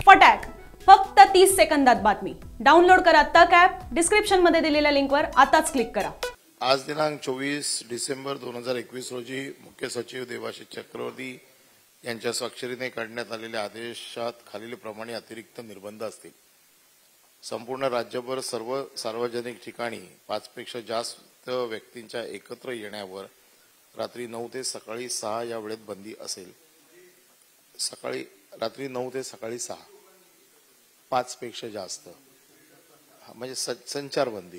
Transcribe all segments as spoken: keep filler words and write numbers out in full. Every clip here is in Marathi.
फटाक फक्त तीस सेकंदात बातमी। डाउनलोड करा तक ॲप, डिस्क्रिप्शन मध्ये दिलेल्या लिंकवर आताच क्लिक करा। आज दिनांक चोवीस डिसेंबर दोन हजार एकवीस रोजी मुख्य सचिव देवाशीष चक्रवर्ती यांच्या स्वाक्षरीने काढण्यात आलेल्या आदेशात खालीलप्रमाणे अतिरिक्त निर्बंध असतील। संपूर्ण राज्यभर सर्व सार्वजनिक ठिकाणी पाच पेक्षा जास्त व्यक्तींच्या एकत्र येण्यावर रात्री नऊ ते सकाळी सहा या वेळेत बंदी असेल। सकाळी रात्री नऊ ते सकाळी सहा पाच पेक्षा जास्त म्हणजे संचारबंदी।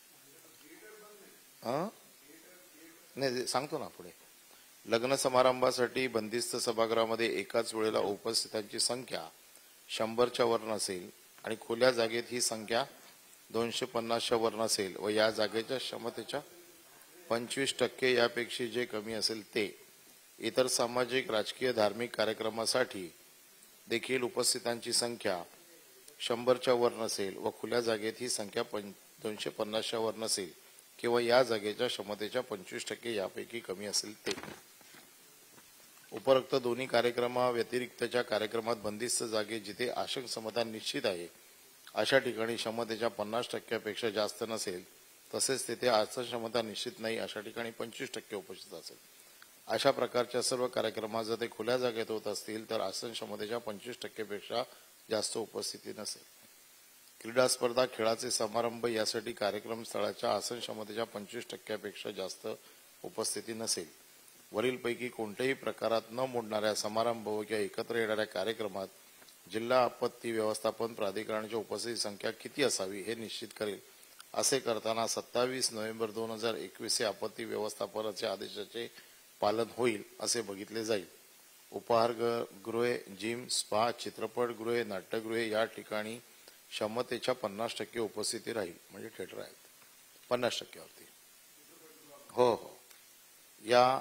नाही सांगतो ना पुढे। लग्न समारंभासाठी बंदिस्त सभागृहामध्ये एकाच वेळेला उपस्थितांची संख्या शंभरच्या वर नसेल आणि खुल्या जागेत ही संख्या दोनशे पन्नासच्या वर नसेल व या जागेच्या क्षमतेच्या पंचवीस टक्के यापेक्षा जे कमी असेल ते। इतर सामाजिक राजकीय धार्मिक कार्यक्रमासाठी देखील उपस्थितांची संख्या शंभरच्या वर नसेल व खुल्या जागेत ही संख्या दोनशे पन्नासच्या वर नसेल किंवा या जागेच्या क्षमतेच्या पंचवीस टक्के यापैकी कमी असेल ते। उपरोक्त दोन्ही कार्यक्रमाव्यतिरिक्तच्या कार्यक्रमात बंदिस्त जागे जिथे आसन क्षमता निश्चित आहे अशा ठिकाणी क्षमतेच्या पन्नास टक्क्यापेक्षा जास्त नसेल तसेच तेथे आसन क्षमता निश्चित नाही अशा ठिकाणी पंचवीस टक्के उपस्थित असेल। अशा प्रकारच्या सर्व कार्यक्रमात जर ते खुल्या जागेत होत असतील तर आसन क्षमतेच्या पंचवीस टक्केपेक्षा जास्त उपस्थिती नसेल। क्रीडा स्पर्धा खेळाचे समारंभ यासाठी कार्यक्रम स्थळाच्या आसन क्षमतेच्या पंचवीस टक्क्यापेक्षा जास्त उपस्थिती नसेल। वरीलपैकी कोणत्याही प्रकारात न मोडणाऱ्या समारंभ किंवा एकत्र येणाऱ्या कार्यक्रमात जिल्हा आपत्ती व्यवस्थापन प्राधिकरणाची उपस्थिती संख्या किती असावी हे निश्चित करेल। असे करताना सत्तावीस नोव्हेंबर दोन हजार एकवीस हे आपत्ती व्यवस्थापनाच्या आदेशाचे पालन होईल असे बघितले जाईल। उपहारगृहे, जिम, स्पा, चित्रपटगृहे, नाट्यगृहे या ठिकाणी क्षमतेच्या पन्नास टक्के उपस्थिती राहील म्हणजे थिएटर आहेत पन्नास टक्क्यावरती। हो हो या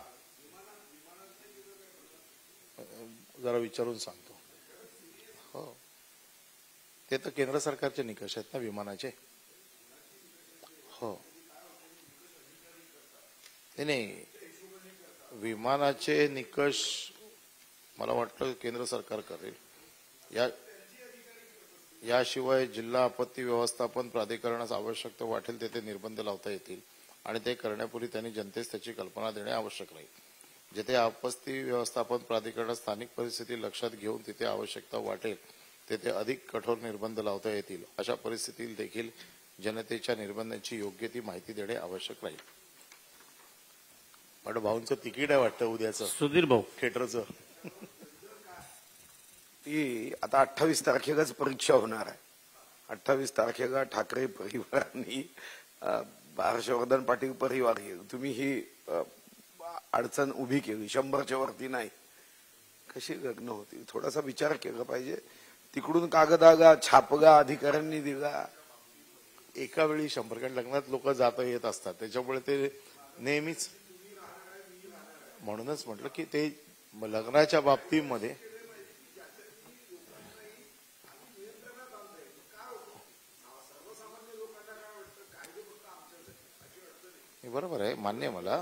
जरा विचारून सांगतो। हो ते तर केंद्र सरकारचे निकष आहेत ना विमानाचे। हो नाही विमानाचे निकष मला वाटतं केंद्र सरकार करेल। या याशिवाय जिल्हा आपत्ती व्यवस्थापन प्राधिकरणास आवश्यकता वाटेल तेथे निर्बंध लावता येतील आणि ते करण्यापूर्वी त्यांनी जनतेस त्याची कल्पना देणे आवश्यक राहील। जेथे आपत्ती व्यवस्थापन प्राधिकरणात स्थानिक परिस्थिती लक्षात घेऊन तिथे आवश्यकता वाटेल तेथे अधिक कठोर निर्बंध लावता येतील। अशा परिस्थितीत देखील जनतेच्या निर्बंधांची योग्य ती माहिती देणे आवश्यक राहील। पण भाऊंचं तिकीट आहे वाटतं उद्याचं सुधीर भाऊ थिएटरचं। ती आता अठ्ठावीस तारखेलाच परीक्षा होणार आहे। अठ्ठावीस तारखेला ठाकरे परिवारांनी हर्षवर्धन पाटील परिवार तुम्ही ही अडचण उभी केली शंभरच्या वरती नाही कशी लग्न होती थोडासा विचार केला पाहिजे। तिकडून कागदागा छापगा अधिकाऱ्यांनी दिला एका वेळी शंभर कारण लग्नात लोक जात येत असतात त्याच्यामुळे ते नेहमीच म्हणूनच म्हटलं की ते लग्नाच्या बाबतीमध्ये बरोबर आहे मान्य मला।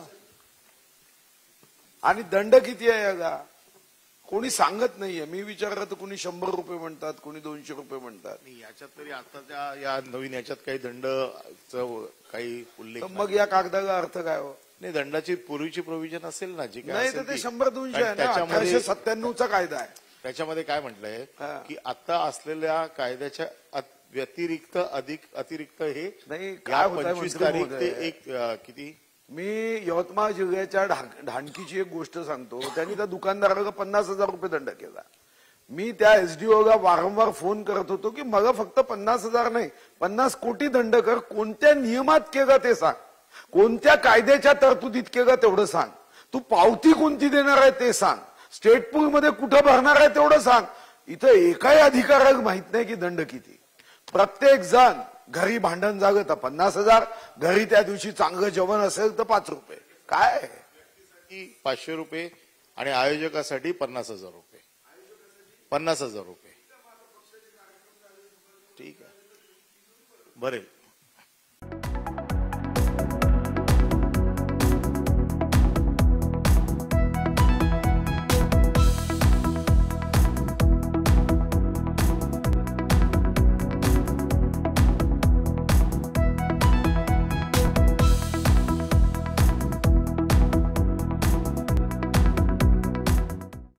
आणि दंड किती आहे याला कोणी सांगत नाहीये। मी विचारलं तर कोणी शंभर रुपये म्हणतात कोणी दोनशे रुपये म्हणतात। याच्यात तरी आताच्या या नवीन याच्यात काही दंड काही उल्लेख मग या कागदाला अर्थ काय हो? नाही दंडाची पूर्वीची प्रोव्हिजन असेल ना जी काय नाही तर ते शंभर दोनशे आहे ना अठराशे सत्त्याण्णवचा कायदा आहे त्याच्यामध्ये काय म्हटलंय की आता असलेल्या कायद्याच्या व्यतिरिक्त अधिक अतिरिक्त हे नाही काय पंचवीस तारीख ते एक किती मी यवतमाळ जिल्ह्याच्या ढाणकीची एक गोष्ट सांगतो। त्यांनी त्या दुकानदाराला पन्नास हजार रुपये दंड केला। मी त्या एसडीओला वारंवार फोन करत होतो की मला फक्त पन्नास हजार नाही पन्नास कोटी दंड कर कोणत्या नियमात केलं ते सांग कोणत्या कायद्याच्या तरतुदीत केलं तेवढं सांग तू पावती कोणती देणार आहे ते सांग स्टेट पूल मध्ये कुठं भरणार आहे तेवढं सांग। इथं एकाही अधिकाऱ्याला माहित नाही की दंड किती। प्रत्येक जण घरी भांडण झालं तर पन्नास हजार घरी त्या दिवशी चांगलं जेवण असेल तर पाच रुपये काय पाचशे रुपये आणि आयोजकासाठी पन्नास हजार रुपये पन्नास हजार रुपये ठीक आहे बरे